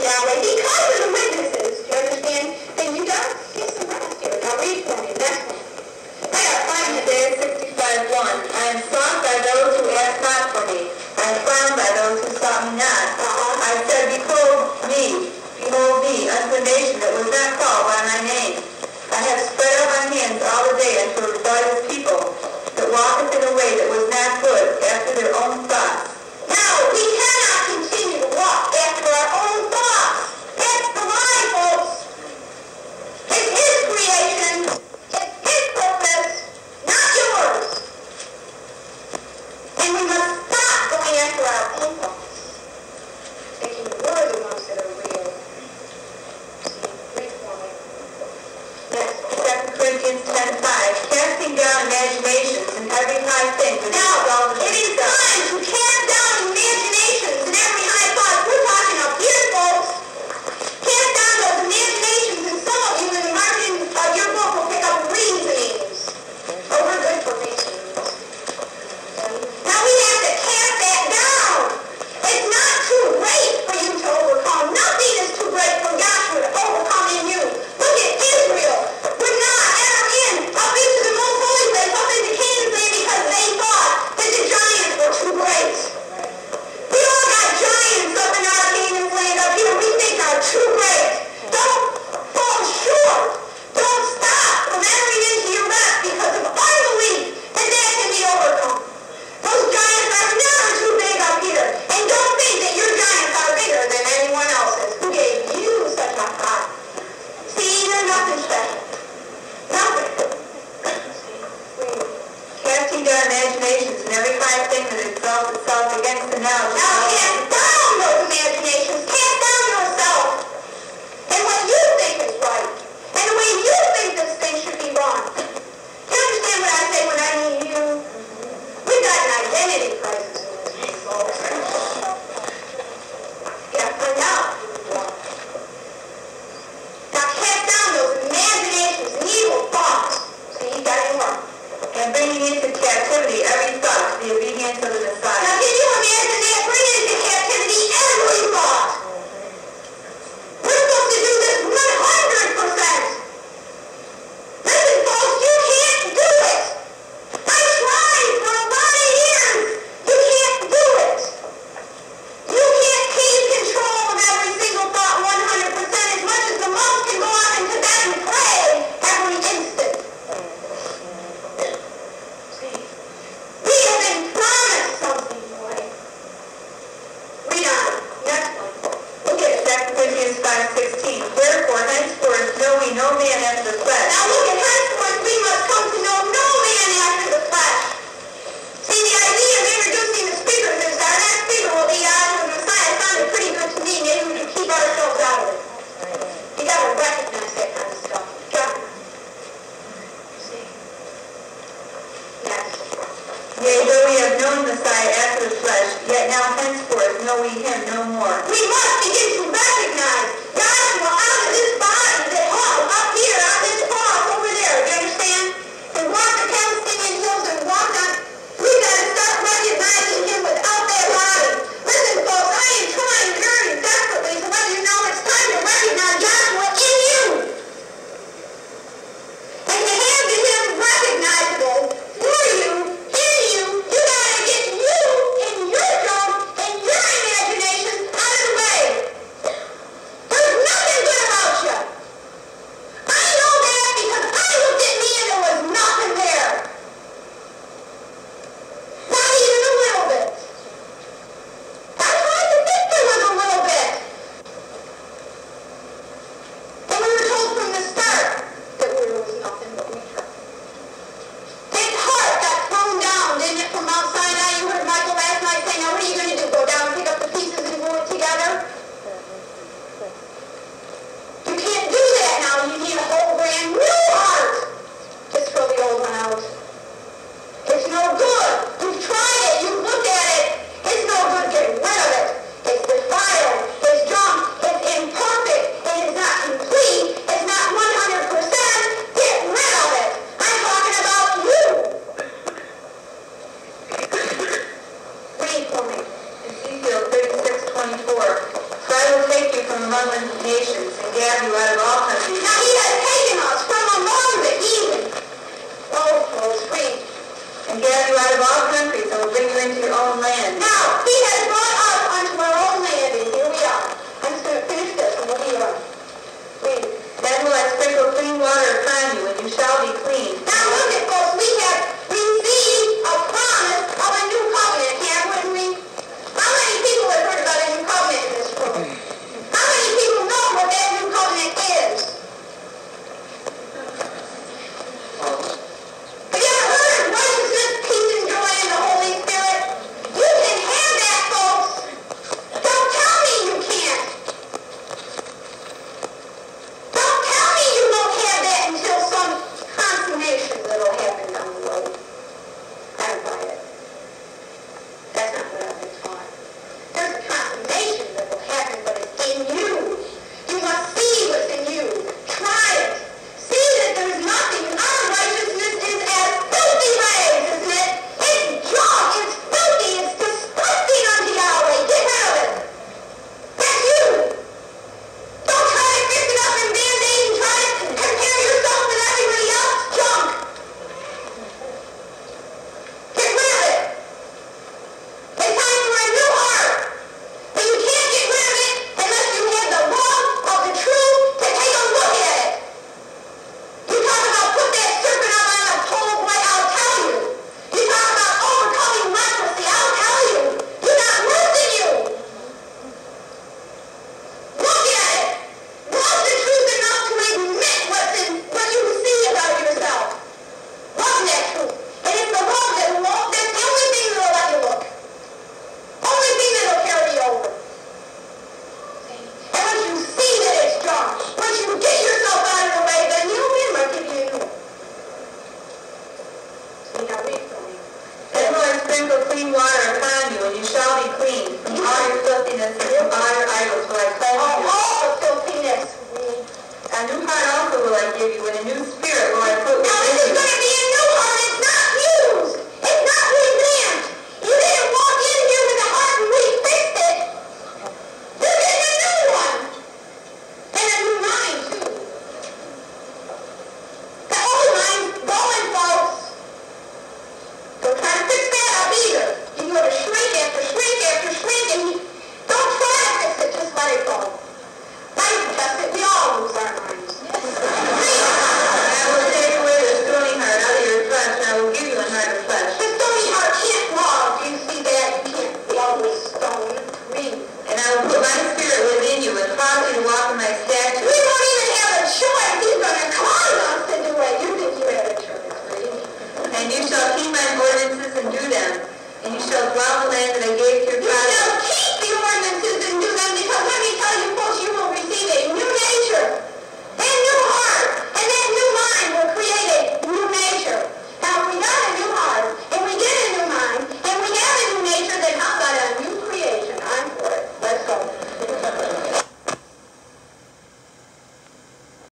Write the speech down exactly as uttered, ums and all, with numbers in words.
Yahweh, because of the witnesses, do you understand? Then you don't get some rest here. Now read for me, next one. I got five. Isaiah sixty-five one. I am sought by those who ask not for me. I am found by those who sought me not. Uh-huh. I said, behold me, behold me, unto a nation that was not called by my name. I have spread out my hands all the day unto a rebellious people, that walketh in a way that was not good, after their own thoughts. Now, we cannot continue to walk after our own thoughts. That's the lie, folks. It's His creation. It's His purpose, not yours. And we must stop going after our own thoughts, thinking we're the ones that are real. See, read for me. Next, Second Corinthians ten five. Casting down imaginations and every high thing that Now, exalteth it is itself. time to cast down imaginations and every high thought. We're talking up here, folks. Cast down those imaginations, and some of you in the margin of your book will pick up reasonings. Oh, we're good for reasonings. Now we have to cast that down. It's not too great for you to overcome. Nothing is too great for Joshua to overcome in you. Look at Israel. Would not enter in up into the most holy place, up into Canaan's land, because they thought that the giants were too great. We all got giants up in our Canaan's land up here we think are too great. Don't fall short. Don't stop from entering into your rest because of unbelief that that can be overcome. Those giants are never too big up here. And don't think that your giants are bigger than anyone else's. Who gave you such a heart? See, they're nothing special. Nothing. Casting down imaginations and every high thing that exalts itself against the knowledge of Now God. cast down those imaginations. Cast down yourself. And what you think is right. And the way you think this thing should be wrong. Do you understand what I say when I mean you? We've got an identity crisis in this folks. Yeah, I know. Now cast down those imaginations and evil thoughts. See, you got it wrong. And bringing into captivity every thought to the obedience of the Now Messiah. can you imagine that? Bring into captivity every thought. We're supposed to do this one hundred percent. Listen, folks, you can't do it. I tried for a lot of years. You can't do it. You can't keep control of every single thought one hundred percent as much as the monks can go out into bed and pray every instant. We have been promised something, boy. Read on. Next one. Look at Second Corinthians five sixteen. Wherefore henceforth know we no man after the flesh. Now look at henceforth we must come to know no man after the flesh. See, the idea of introducing the speaker to this, our next speaker will be Yahshua the Messiah. It sounded pretty good to me. Maybe we can keep ourselves out of it. You got to recognize that kind of stuff. Got to. See? Yes. Yea, though we have known Messiah after the flesh, yet now henceforth know we him no more. We must begin to recognize Joshua out of this body that hung up here on this cross over there. Do you understand? And walked the Palestinian hills and walked on. We got to start recognizing him without that body. Listen, folks, I am trying very desperately to let you know it's time to recognize Joshua in you. And to have him recognizable for you, in you, you got to get you and your junk and your imagination out of the way. from among the nations, and gather you out of all countries. Now he has taken us from among the heathen. Oh, folks, read. And gather you out of all countries, and will bring you into your own land. Now, he has brought us unto our own land, and here we are. I'm just going to finish this, and we'll be on. Read. Then will I sprinkle clean water upon you, and you shall be clean. Now look at folks, we have received a promise of a new covenant, haven't we? How many people have heard about a new covenant in this room? How many people know what that new covenant is? Have you ever heard of righteousness, peace, and joy in the Holy Spirit? You can have that, folks. Don't tell me you can't. Don't tell me you won't have that until some consummation that'll happen down the road. I don't buy it. That's not what I've been taught. There's a consummation that will happen, but it's in you. You must see what's in you. Try it. See that there's nothing. Our righteousness is as filthy rags, isn't it? It's junk. It's filthy. It's disgusting unto Yahweh. Get rid of it. That's you. Don't try to fix it up and band-aid and try to compare yourself with everybody else. Junk. Get rid of it. It's time for a new heart. But you can't get rid of it unless you have the love of the truth to take a look at it. You talk about put that serpent up on a pole, boy, I'll tell you. You talk about overcoming leprosy, I'll tell you. You got worse in you. Look at it. Love the truth enough to admit what's in, what you see about yourself. Love that truth. And it's the love that will, that's the only thing that'll let you look. Only thing that'll carry you over. And once you see that it's junk, once you get yourself out of the way, then you'll win by giving you a new one. See, now read for me. Then will I sprinkle clean water upon you, and you shall be clean. From all your filthiness and from all your idols will I cleanse All, you. all the filthiness. Read. A new heart also will I give you, and a new spirit will I put Now this within is you. going to be a new heart. It's not used. It's not revamped. You didn't walk in here with a heart and refixed it. You're getting a new one. And a new mind, too. The old mind's going, folks. Don't try to fix that up either. You go to shrink after shrink after shrink, and you don't try to fix it. Just let it go. I confess it. We all lose our minds. I will take away the stony heart out of your flesh, and I will give you a heart of flesh. The stony heart can't love. You see that? You can't love with stone. Read. And I will put my spirit within you, and cause you to walk in my We statutes. don't even have a choice. He's going to cause us to do it. You think you have a choice, read. And you shall keep my ordinances and do them, and you shall dwell in the land that I gave to your You fathers.